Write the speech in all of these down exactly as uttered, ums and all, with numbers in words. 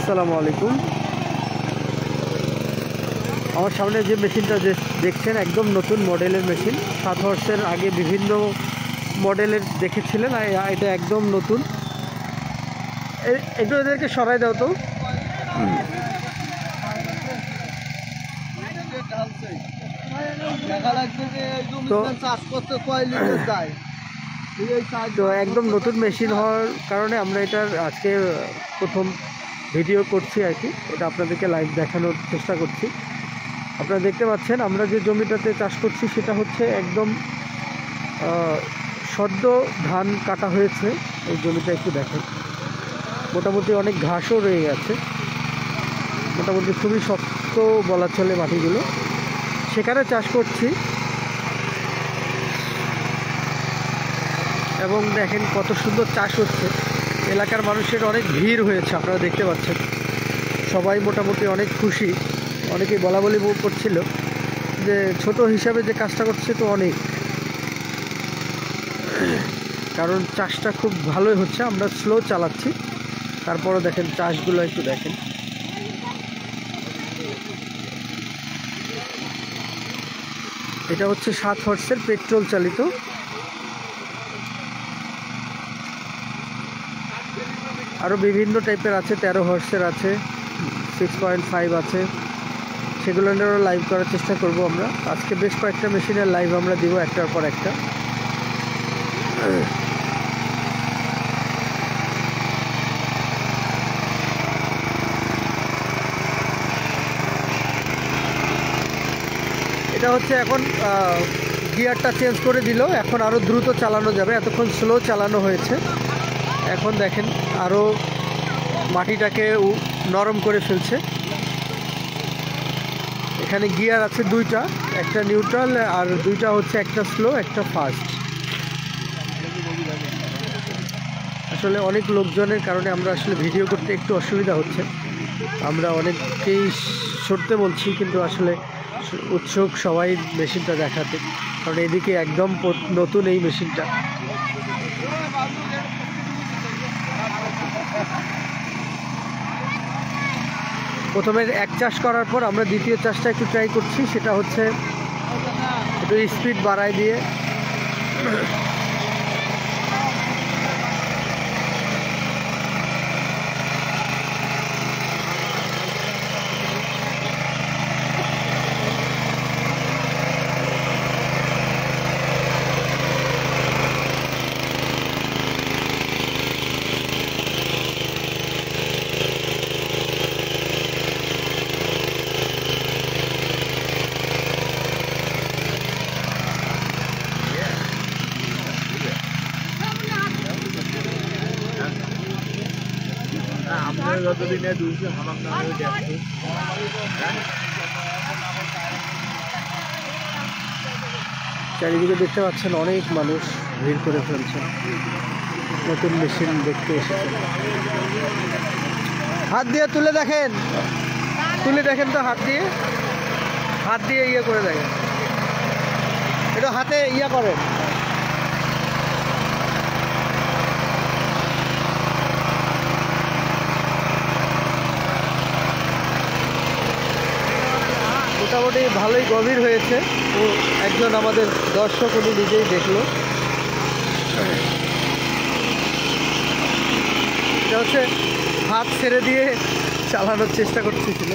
আসসালামু আলাইকুম। আমার সামনে যে মেশিনটা দেখছেন একদম নতুন মডেলের মেশিন। সাত হর্সের আগে বিভিন্ন মডেলের দেখেছিলেন, এটা একদম নতুন। একটু এদেরকে সরাই দাও তো। তো একদম নতুন মেশিন হওয়ার কারণে আমরা এটার আজকে প্রথম ভিডিও করছি আর কি। এটা আপনাদেরকে লাইভ দেখানোর চেষ্টা করছি। আপনারা দেখতে পাচ্ছেন আমরা যে জমিটাতে চাষ করছি সেটা হচ্ছে একদম সদ্য ধান কাটা হয়েছে। এই জমিটা একটু দেখেন, মোটামুটি অনেক ঘাসও রয়ে গেছে, মোটামুটি খুবই শক্ত বলা চলে মাটিগুলো। সেখানে চাষ করছি এবং দেখেন কত সুন্দর চাষ হচ্ছে। এলাকার মানুষের অনেক ভিড় হয়েছে, আপনারা দেখতে পাচ্ছেন। সবাই মোটামুটি অনেক খুশি। অনেকেই বলা বলি করছিল যে ছোট হিসাবে যে কাজটা করছে তো অনেক, কারণ চাষটা খুব ভালোই হচ্ছে। আমরা স্লো চালাচ্ছি, তারপরও দেখেন চাষগুলো একটু দেখেন। এটা হচ্ছে সাত হর্সের পেট্রোল চালিত। আরও বিভিন্ন টাইপের আছে, তেরো হর্সের আছে, সিক্স পয়েন্ট ফাইভ আছে। সেগুলো নিয়েও লাইভ করার চেষ্টা করব আমরা আজকে। বেশ কয়েকটা মেশিনের লাইভ আমরা দিব একটার পর একটা। এটা হচ্ছে এখন গিয়ারটা চেঞ্জ করে দিল, এখন আরও দ্রুত চালানো যাবে। এতক্ষণ স্লো চালানো হয়েছে, এখন দেখেন আরও মাটিটাকে নরম করে ফেলছে। এখানে গিয়ার আছে দুইটা, একটা নিউট্রাল আর দুইটা হচ্ছে একটা স্লো একটা ফাস্ট। আসলে অনেক লোকজনের কারণে আমরা আসলে ভিডিও করতে একটু অসুবিধা হচ্ছে। আমরা অনেককেই সরতে বলছি, কিন্তু আসলে উৎসুক সবাই মেশিনটা দেখাতে, কারণ এদিকে একদম নতুন এই মেশিনটা। প্রথমে এক চাষ করার পর আমরা দ্বিতীয় চাষটা একটু ট্রাই করছি। সেটা হচ্ছে একটু স্পিড বাড়ায় দিয়ে চারিদিকে দেখতে পাচ্ছেন অনেক মানুষ ভিড় করে ফেলছেন, নতুন মেশিন দেখতে এসেছেন। হাত দিয়ে তুলে দেখেন, তুলে দেখেন তো, হাত দিয়ে হাত দিয়ে ইয়ে করে দেখেন, এটা হাতে ইয়ে করেন। মোটামুটি ভালোই গভীর হয়েছে। ও একজন আমাদের দর্শক, উনি নিজেই দেখলো। এটা হচ্ছে হাত ছেড়ে দিয়ে চালানোর চেষ্টা করতেছিল।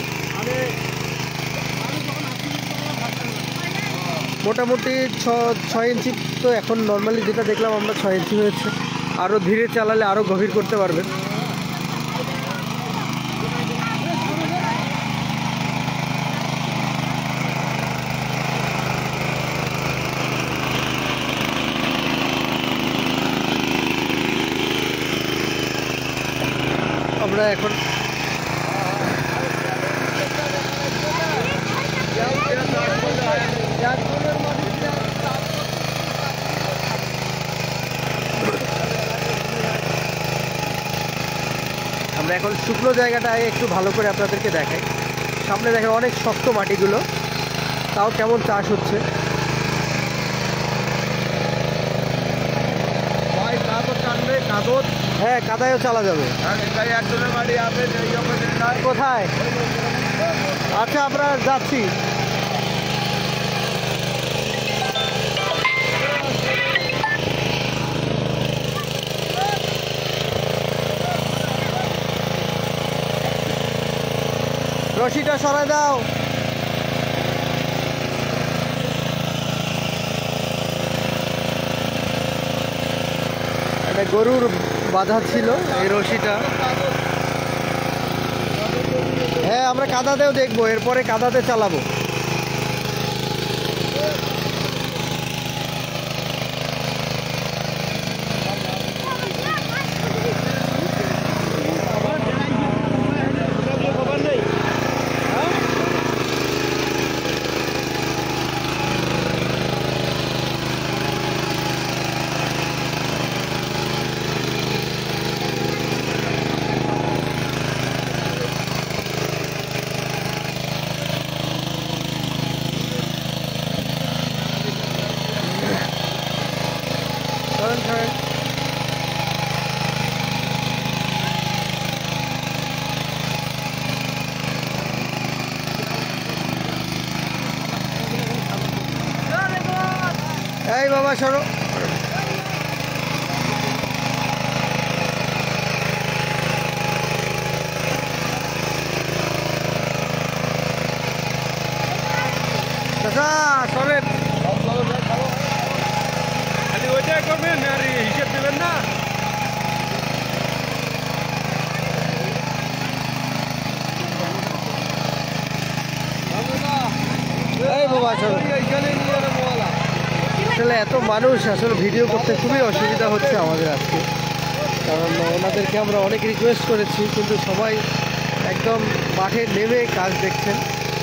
মোটামুটি ছ ছয় ইঞ্চি তো এখন নর্মালি যেটা দেখলাম আমরা ছয় ইঞ্চি হয়েছে। আরও ধীরে চালালে আরও গভীর করতে পারবেন। আমরা এখন আমরা এখন শুকনো জায়গাটায় একটু ভালো করে আপনাদেরকে দেখাই। সামনে দেখেন অনেক শক্ত মাটিগুলো, তাও কেমন চাষ হচ্ছে। ভাই তা তো টানবে। কাগজ, হ্যাঁ কাদায়ও চালা যাবে। কোথায়? আচ্ছা আমরা যাচ্ছি। রশিটা সরাই দাও। এটা গরুর বাধা ছিল এই রশিটা। হ্যাঁ আমরা কাদাতেও দেখবো, এরপরে কাদাতে চালাবো। এই বাবা সরো। চাচা সরেন। খালি ওইটাই করবেন আর হিসেব দেবেন না। এই বাবা সরো। আসলে এত মানুষ, আসলে ভিডিও করতে খুবই অসুবিধা হচ্ছে আমাদের আজকে, কারণ ওনাদেরকে আমরা অনেক রিকোয়েস্ট করেছি কিন্তু সবাই একদম মাঠে নেমে কাজ দেখছেন।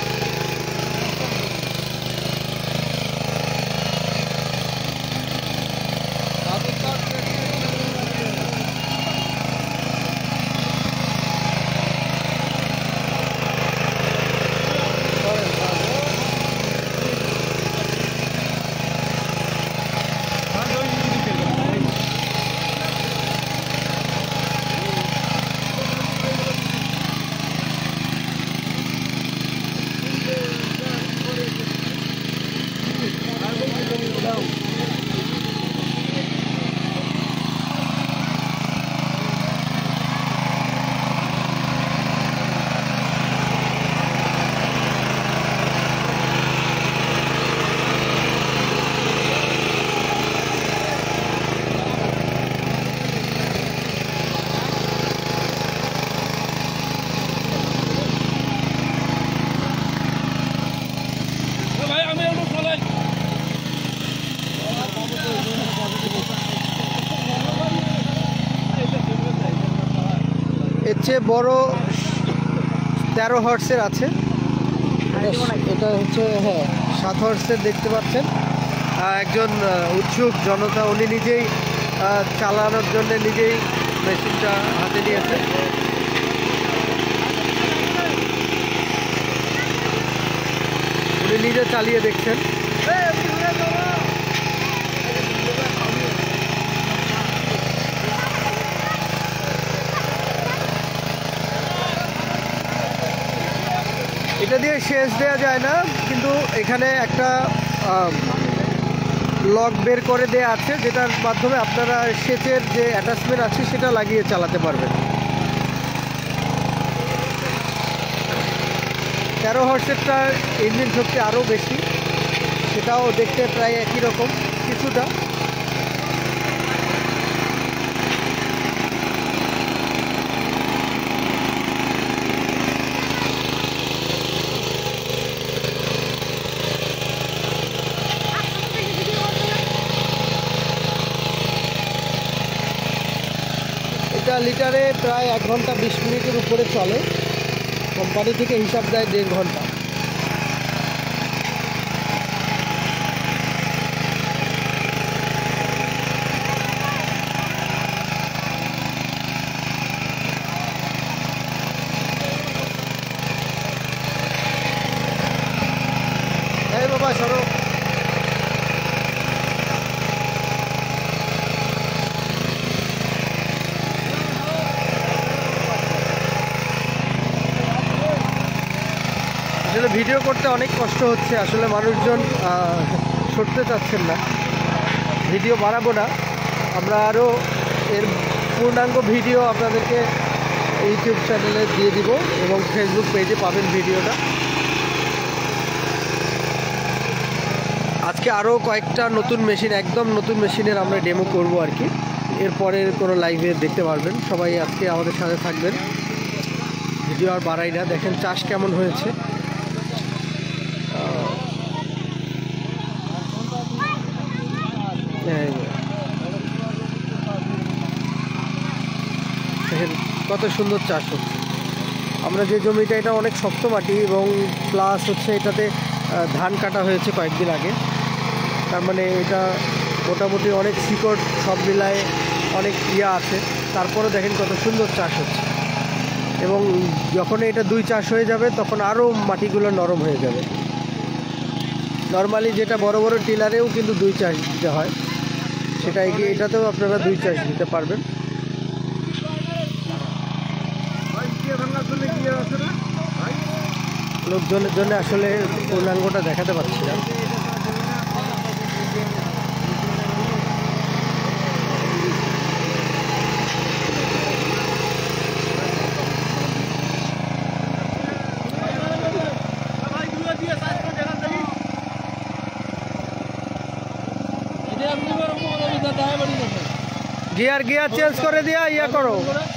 এর চেয়ে বড় তেরো হর্সের আছে, এটা হচ্ছে হ্যাঁ সাত হর্সের দেখতে পাচ্ছেন। একজন উৎসুক জনতা, উনি নিজেই চালানোর জন্য নিজেই মেশিনটা হাতে নিয়েছে। উনি নিজে চালিয়ে দেখছেন। এটা দিয়ে সেচ দেওয়া যায় না, কিন্তু এখানে একটা লক বের করে দেওয়া আছে, যেটার মাধ্যমে আপনারা সেচের যে অ্যাটাচমেন্ট আছে সেটা লাগিয়ে চালাতে পারবেন। তেরো হর্সেরটার ইঞ্জিন শক্তি আরও বেশি, সেটাও দেখতে প্রায় একই রকম কিছুটা। এটা লিটারে প্রায় এক ঘন্টা বিশ মিনিটের উপরে চলে, কোম্পানি থেকে হিসাব দেয় দেড় ঘন্টা। এই বাবা সরো। ভিডিও করতে অনেক কষ্ট হচ্ছে, আসলে মানুষজন সরতে চাচ্ছেন না। ভিডিও বানাবো না, আমরা আরও এর পূর্ণাঙ্গ ভিডিও আপনাদেরকে ইউটিউব চ্যানেলে দিয়ে দিব এবং ফেসবুক পেজে পাবেন ভিডিওটা। আজকে আরও কয়েকটা নতুন মেশিন, একদম নতুন মেশিনের আমরা ডেমো করব আর কি। এরপরের কোনো লাইভে দেখতে পারবেন। সবাই আজকে আমাদের সাথে থাকবেন। ভিডিও আর বাড়াই না, দেখেন চাষ কেমন হয়েছে। দেখেন কত সুন্দর চাষ হচ্ছে। আমরা যে জমিটা, এটা অনেক শক্ত মাটি এবং প্লাস হচ্ছে এটাতে ধান কাটা হয়েছে কয়েকদিন আগে। তার মানে এটা মোটামুটি অনেক শিকড় সব মিলায় অনেক ইয়া আছে। তারপরে দেখেন কত সুন্দর চাষ হচ্ছে এবং যখন এটা দুই চাষ হয়ে যাবে তখন আরও মাটিগুলো নরম হয়ে যাবে। নর্মালি যেটা বড় বড় টিলারেও কিন্তু দুই চাষ দিতে হয়, সেটা কি এটাতেও আপনারা দুই চাষ দিতে পারবেন। লোকজনের জন্য আসলে পূর্ণাঙ্গটা দেখাতে পারছি না। গিয়ার গিয়ার চেঞ্জ করে দিয়া ইয়া করো।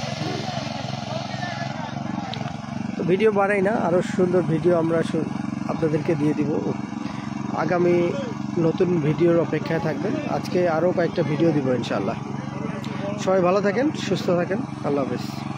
তো ভিডিও বানাই না, আরও সুন্দর ভিডিও আমরা আপনাদেরকে দিয়ে দিব। আগামী নতুন ভিডিওর অপেক্ষায় থাকবেন। আজকে আরও কয়েকটা ভিডিও দিব ইনশাআল্লাহ। সবাই ভালো থাকেন, সুস্থ থাকেন। আল্লাহ হাফেজ।